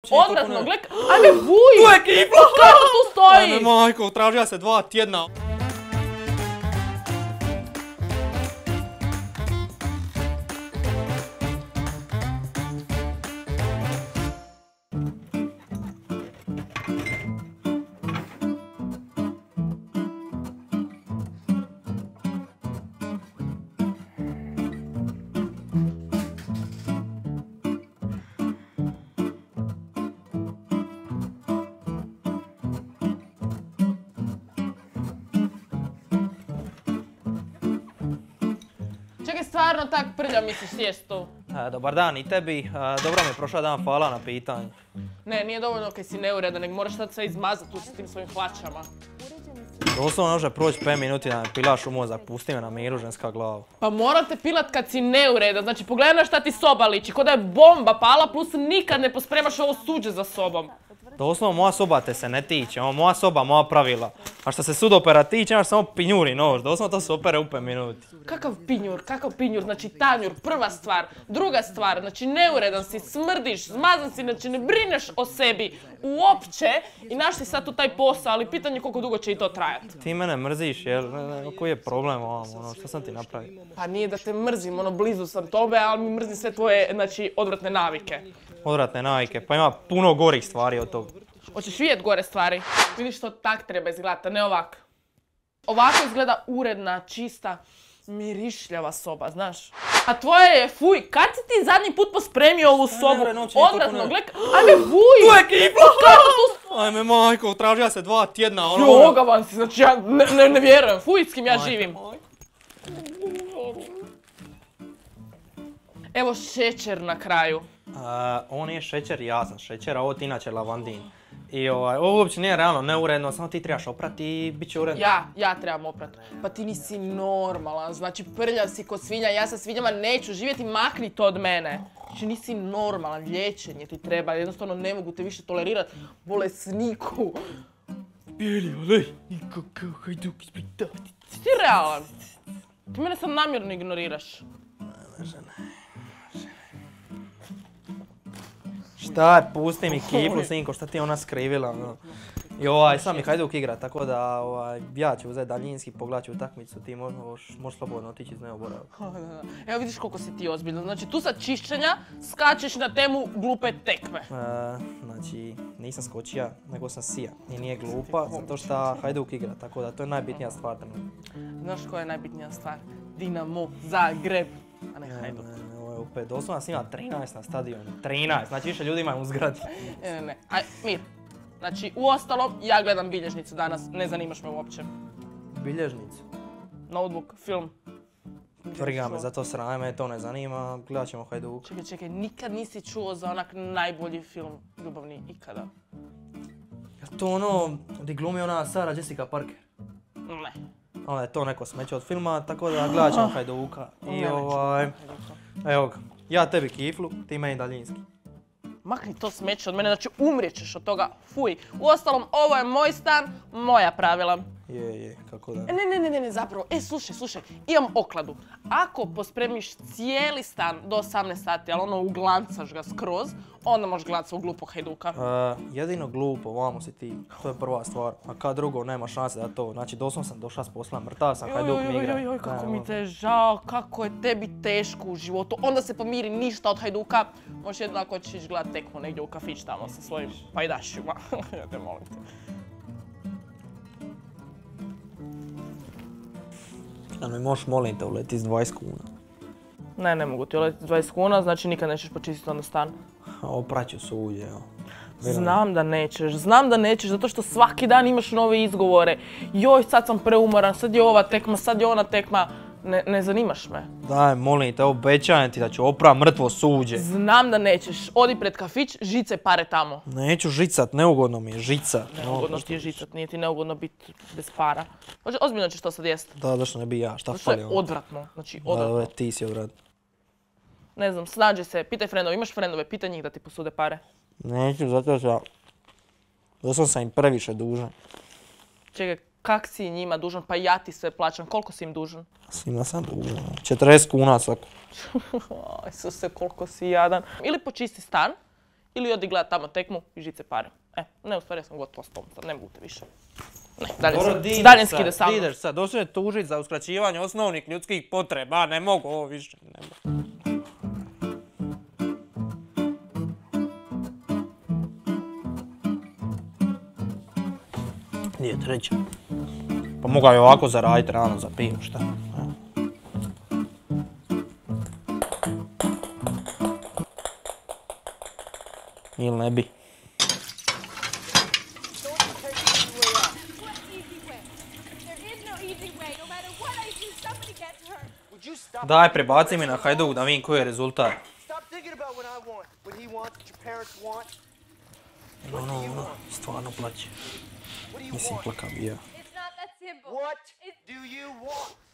Odvratno, gledaj, ajme vuj! Tu je kifla! Kako tu stoji? Ajme majko, tražila se 2 tjedna. Čekaj, stvarno tak prlja misliš sjest tu? Dobar dan i tebi. Dobro mi je prošao dan, hvala na pitanju. Ne, nije dovoljno kaj si neuredan, nego moraš sad sve izmazati tu s tim svojim hlačama. Doslovno može proći 5 minuti da me pilaš u mozak, pusti me na miru, ženska glava. Pa moram te pilat kad si neuredan, znači pogledaj na šta ti soba liči, ko da je bomba pala, plus nikad ne pospremaš ovo suđe za sobom. Doslovno moja soba te se ne tiče, moja soba, moja pravila. A što se sudopera tiče, imaš samo pinjuri nož, doslovno to se opere u 5 minuti. Kakav pinjur, znači tanjur, prva stvar. Druga stvar, znači neuredan si, smrdiš, zmazan si, znači ne brineš o sebi uopće i našli sad tu taj posao, ali pitanje koliko dugo će i to trajati. Ti mene mrziš, jer koji je problem ovamo, što sam ti napravio? Pa nije da te mrzim, blizu sam tobe, ali mi mrzim sve tvoje, znači, odvratne navike. Odvratne navike, pa ima puno gorih stvari od toga. Hoćeš vidjet gore stvari? Vidiš to tak treba izgledati, a ne ovak. Ovako izgleda uredna, čista, mirišljava soba, znaš. A tvoje je, fuj, kad si ti zadnji put pospremio ovu sobu? Odvratno, gledaj, ajme vuj! Tu je kifla! Kako tu? Ajme majko, tražila se 2 tjedna, Jogavan si, znači ja ne vjerujem, fuj s kim ja živim. Evo šećer na kraju. Ovo nije šećer, ja sam šećer, a ovo ti inače lavandin. I ovo uopće nije realno neuredno, samo ti trebaš oprati i bit će uredno. Ja trebam oprati. Pa ti nisi normalan, znači prljav si ko svinja, ja sa svinjama neću živjeti, makni to od mene. Znači nisi normalan, liječenje ti treba, jednostavno ne mogu te više tolerirati, bolesniku. Bijeli olej, niko kao Hajduk iz Britavnice. Si ti realan? Ti mene sad namjerno ignoriraš. Šta je, pusti mi kiflu, sinko, šta ti je ona skrivila, no. I sam mi Hajduk igra, tako da ja ću uzeti daljinski, pogledat ću utakmicu, ti možeš slobodno otići iz neoboravka. Evo vidiš koliko si ti ozbiljno, znači tu sa čišćenja skačeš na temu glupe tekme. Znači, nisam skočija, nego sam sija. I nije glupa, zato što Hajduk igra, tako da to je najbitnija stvar trenutno. Znaš koja je najbitnija stvar? Dinamo Zagreb, a ne Hajduk. Opet, doslovno nas ima 13 na stadionu. 13, znači više ljudi imaju u zgradi. Ne. Aj, mir. Znači, uostalom, ja gledam bilježnicu danas, ne zanimaš me uopće. Bilježnicu? Notebook, film. Briga me, zato srame, me to ne zanima, gledat ćemo Hajduk. Čekaj, nikad nisi čuo za onak najbolji film ljubavni ikada? Je to ono gdje glumi ona Sarah Jessica Parker? Ne. Onda je to neko smeće od filma, tako da gledat ćemo Hajduka. I evo ga, ja tebi kiflu, ti meni daljinski. Makni to smeće od mene, znači umrijet ćeš od toga, fuj. Uostalom, ovo je moj stan, moja pravila. Je, kako da. Ne, zapravo, slušaj, imam okladu. Ako pospremiš cijeli stan do 18 sati, ali ono uglancaš ga skroz, onda možeš gledat svog glupog Hajduka. Jedino glupo, vamo si ti, to je prva stvar. A kad drugo, nema šanse da to, znači doslovno sam došla s posla, mrtav sam, Hajduk mi igra. Joj, kako mi te žao, kako je tebi teško u životu. Onda se pomiri ništa od Hajduka. Možeš jedno ako ćeš gledat tekmu negdje u kafić tamo sa svojim pajdašima. Ja te molim te. A mi možeš, molim te, uleti s 20 kuna. Ne mogu ti uleti s 20 kuna, znači nikad nećeš počistiti onda stan. Opraću suđe, evo. Znam da nećeš, zato što svaki dan imaš nove izgovore. Joj, sad sam preumoran, sad je ova tekma, sad je ona tekma. Ne zanimaš me. Daj, molim te, obećajem ti da ću oprat mrtvo suđe. Znam da nećeš. Odi pred kafić, žice pare tamo. Neću žicat, neugodno mi je žicat. Neugodno ti je žicat, nije ti neugodno biti bez para. Ozbiljno ćeš to sad jest. Da, zašto ne bi ja, šta fali? fali? To je odvratno, znači odvratno. Da, ti si odvratno. Ne znam, snađi se, pitaj frendove, imaš frendove, pitaj njih da ti posude pare. Neću, zato sam im previše dužan. Čekaj, kak si njima dužan? Pa ja ti sve plaćam, koliko si im dužan? Svima sam dužan, 40 kuna svako. Isuse, koliko si jadan. Ili počisti stan, ili odi gledat tamo tekmu i žice pare. Ne, u stvari ja sam gotova s tom, sad ne mogu te više. Ne, dalje skide sa mnom. Ideš sad, došli tužit za uskraćivanje osnovnih ljudskih potreba, ne mogu ovo više, ne mogu. Gdje je treća? Pa mogao je ovako zaraditi rano za pivo, šta? Ili ne bi? Daj, prebaci mi na Hajduk da vidim koji je rezultat. Ono, stvarno plaće. Mislim, plakav bi ja. What do you want?